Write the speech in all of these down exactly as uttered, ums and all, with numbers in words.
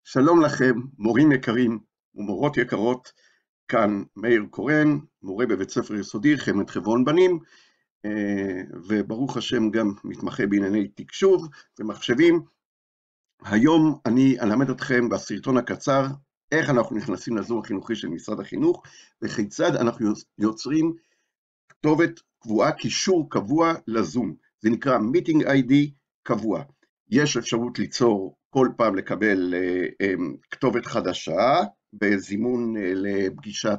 שלום לכם, מורים יקרים ומורות יקרות, כאן מאיר קורן, מורה בבית ספר יסודי, חמד חברון בנים, וברוך השם גם מתמחה בענייני תקשוב ומחשבים. היום אני אלמד אתכם בסרטון הקצר, איך אנחנו נכנסים לזום החינוכי של משרד החינוך, וכיצד אנחנו יוצרים כתובת קבועה, קישור קבוע לזום. זה נקרא Meeting איי די קבוע. יש אפשרות ליצור כל פעם לקבל כתובת חדשה, בזימון לפגישת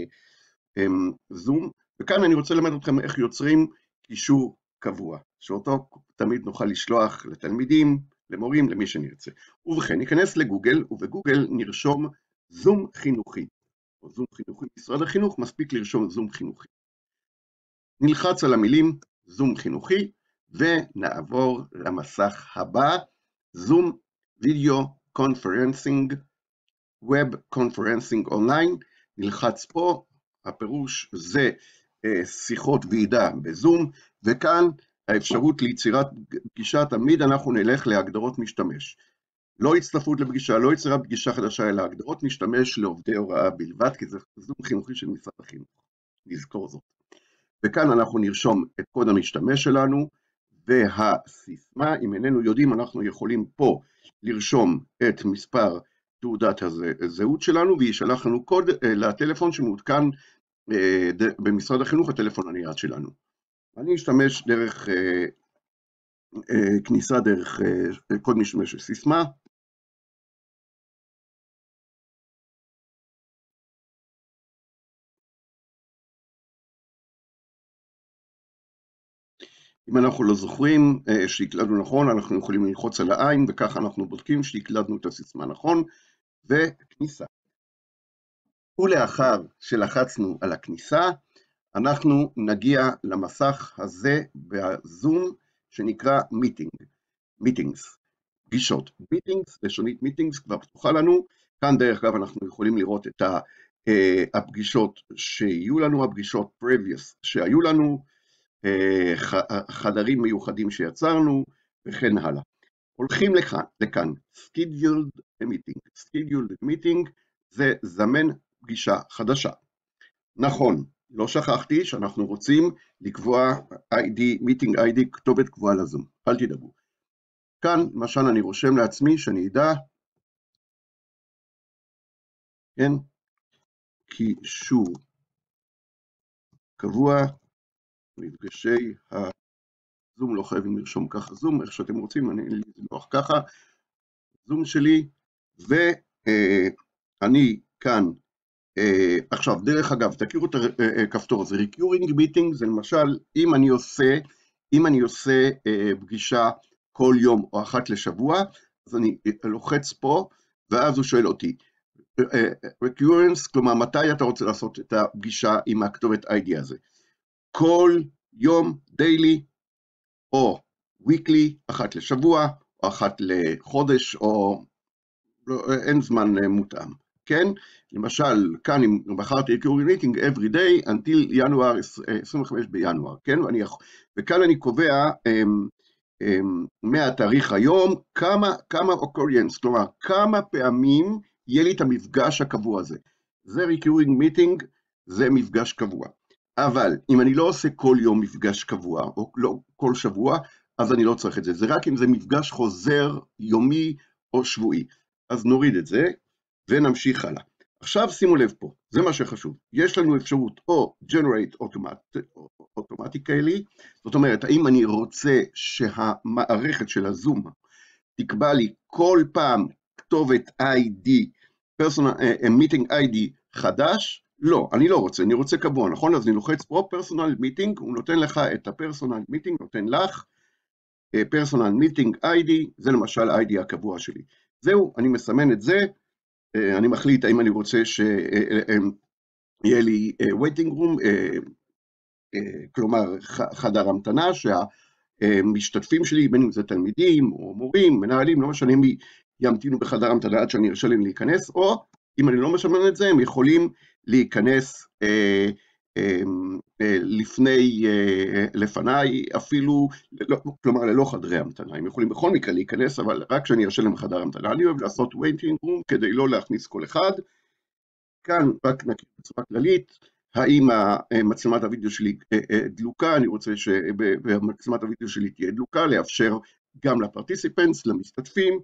זום, וכאן אני רוצה ללמד אתכם איך יוצרים קישור קבוע, שאותו תמיד נוכל לשלוח לתלמידים, למורים, למי שנרצה. ובכן, ניכנס לגוגל, ובגוגל נרשום זום חינוכי, או זום חינוכי משרד החינוך, מספיק לרשום זום חינוכי. נלחץ על המילים זום חינוכי, ונעבור למסך הבא, זום וידאו קונפרנסינג, ווב קונפרנסינג אונליין, נלחץ פה, הפירוש זה שיחות ועידה בזום, וכאן האפשרות ליצירת פגישה, תמיד אנחנו נלך להגדרות משתמש. לא הצטרפות לפגישה, לא יצירת פגישה חדשה, אלא הגדרות משתמש לעובדי הוראה בלבד, כי זה זום חינוכי של משרד החינוך, נזכור זאת. וכאן אנחנו נרשום את קוד המשתמש שלנו, והסיסמה, אם איננו יודעים, אנחנו יכולים פה לרשום את מספר תעודת הזהות שלנו, וישלח לנו קוד לטלפון שמעודכן במשרד החינוך, הטלפון הנייד שלנו. אני אשתמש דרך כניסה, דרך קוד משתמש של סיסמה. אם אנחנו לא זוכרים שהקלדנו נכון, אנחנו יכולים ללחוץ על העין, וככה אנחנו בודקים שהקלדנו את הסיסמה נכון, וכניסה. ולאחר שלחצנו על הכניסה, אנחנו נגיע למסך הזה בזום, שנקרא Meeting, Meetings, פגישות. Meetings, לשונית Meetings כבר פתוחה לנו, כאן דרך אגב אנחנו יכולים לראות את הפגישות שיהיו לנו, הפגישות previous שהיו לנו, חדרים מיוחדים שיצרנו, וכן הלאה. הולכים לכאן, לכאן, scheduled meeting, scheduled meeting, זה זמן פגישה חדשה. נכון, לא שכחתי שאנחנו רוצים לקבוע איי די, meeting איי די, כתובת קבועה לזום, אל תדאגו. כאן, למשל, אני רושם לעצמי שאני אדע, כן, קישור קבוע, מפגשי הזום, לא חייבים לרשום ככה זום, איך שאתם רוצים, אני אזנוח ככה, זום שלי, ואני כאן, עכשיו, דרך אגב, תכירו את הכפתור הזה, recurring meeting, זה למשל, אם אני עושה, אם אני עושה פגישה כל יום או אחת לשבוע, אז אני לוחץ פה, ואז הוא שואל אותי, recurrence, כלומר, מתי אתה רוצה לעשות את הפגישה עם הכתובת איי די הזה? כל יום, דיילי, או weekly, אחת לשבוע, או אחת לחודש, או לא, אין זמן מותאם, כן? למשל, כאן אם בחרתי recurring meeting every day, until ינואר, עשרים וחמישה בינואר, כן? ואני, וכאן אני קובע, um, um, מהתאריך היום, כמה, כמה occurrence, כלומר, כמה פעמים יהיה לי את המפגש הקבוע הזה. זה recurring meeting, זה מפגש קבוע. אבל אם אני לא עושה כל יום מפגש קבוע, או לא כל שבוע, אז אני לא צריך את זה. זה רק אם זה מפגש חוזר, יומי או שבועי. אז נוריד את זה, ונמשיך הלאה. עכשיו שימו לב פה, זה מה שחשוב. יש לנו אפשרות או generate automatically, זאת אומרת, האם אני רוצה שהמערכת של הזום תקבע לי כל פעם כתובת איי די, personal, uh, meeting איי די חדש, לא, אני לא רוצה, אני רוצה קבוע, נכון? אז אני לוחץ פה, פרסונל מיטינג, הוא נותן לך את הפרסונל מיטינג, נותן לך, פרסונל מיטינג איי די, זה למשל איי די הקבוע שלי. זהו, אני מסמן את זה, אני מחליט האם אני רוצה שיהיה לי waiting room, כלומר חדר המתנה, שהמשתתפים שלי, בין אם זה תלמידים או מורים, מנהלים, לא משנה מי ימתינו בחדר המתנה עד שאני ארשה להם להיכנס, או אם אני לא משמן את זה, הם יכולים להיכנס אה, לפני, לפניי, אפילו, כלומר ללא חדרי המתנה, הם יכולים בכל מקרה להיכנס, אבל רק כשאני ארשה להם חדר המתנה, אני אוהב לעשות waiting room כדי לא להכניס כל אחד. כאן רק נכיר בצורה כללית, האם מצלמת הוידאו שלי דלוקה, אני רוצה שבמצלמת הוידאו שלי תהיה דלוקה, לאפשר גם לפרטיסיפנטס, למשתתפים,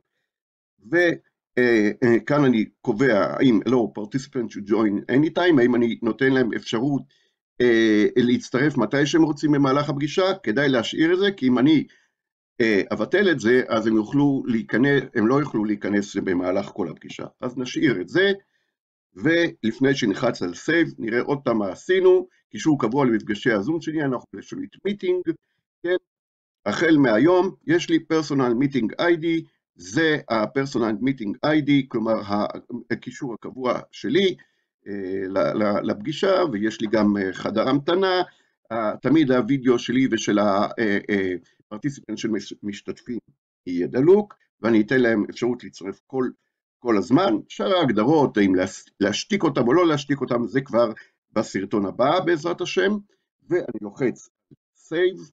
וכאן אני קובע האם לא participants should join anytime, האם אני נותן להם אפשרות להצטרף מתי שהם רוצים במהלך הפגישה, כדאי להשאיר את זה, כי אם אני אבטל את זה, אז הם יוכלו להיכנס, הם לא יוכלו להיכנס במהלך כל הפגישה, אז נשאיר את זה, ולפני שנחץ על סייב, נראה עוד פעם מה עשינו, קישור קבוע למפגשי הזום שלי, אנחנו בשביט מיטינג, כן? החל מהיום, יש לי פרסונל מיטינג איי די, זה הפרסונל מיטינג איי די, כלומר הקישור הקבוע שלי לפגישה, ויש לי גם חדר המתנה, תמיד הוידאו שלי ושל הפרטיסיפנט של משתתפים יהיה דלוק, ואני אתן להם אפשרות להצטרף כל כל הזמן. שאר ההגדרות, האם להשתיק אותם או לא להשתיק אותם, זה כבר בסרטון הבא בעזרת השם, ואני לוחץ Save,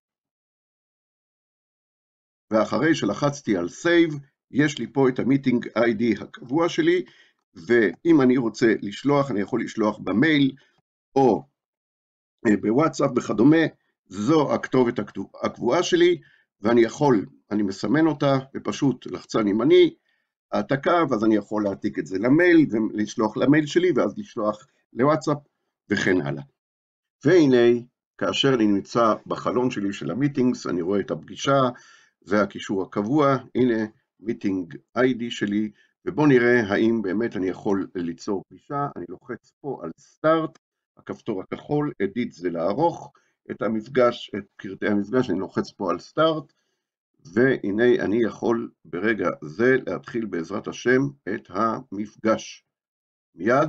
ואחרי שלחצתי על Save, יש לי פה את המיטינג איי די הקבוע שלי, ואם אני רוצה לשלוח, אני יכול לשלוח במייל, או בוואטסאפ וכדומה, זו הכתובת הקבועה שלי, ואני יכול, אני מסמן אותה, ופשוט לחצן ימני, העתקה, ואז אני יכול להעתיק את זה למייל, ולשלוח למייל שלי, ואז לשלוח לוואטסאפ, וכן הלאה. והנה, כאשר אני נמצא בחלון שלי של המיטינגס, אני רואה את הפגישה, זה הקישור הקבוע, הנה מיטינג איי די שלי, ובואו נראה האם באמת אני יכול ליצור פגישה, אני לוחץ פה על סטארט, הכפתור הכחול, אדיט זה לערוך את המפגש, את פרטי המפגש, אני לוחץ פה על סטארט, והנה אני יכול ברגע זה להתחיל בעזרת השם את המפגש. מיד,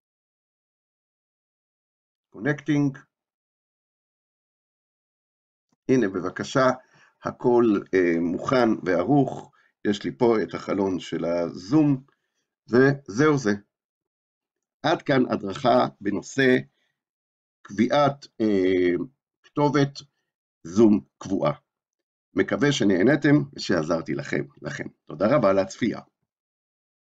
קונקטינג, הנה בבקשה, הכל אה, מוכן וערוך, יש לי פה את החלון של הזום, וזהו זה. עד כאן הדרכה בנושא קביעת אה, כתובת זום קבועה. מקווה שנהנתם ושעזרתי לכם, לכם. תודה רבה על הצפייה.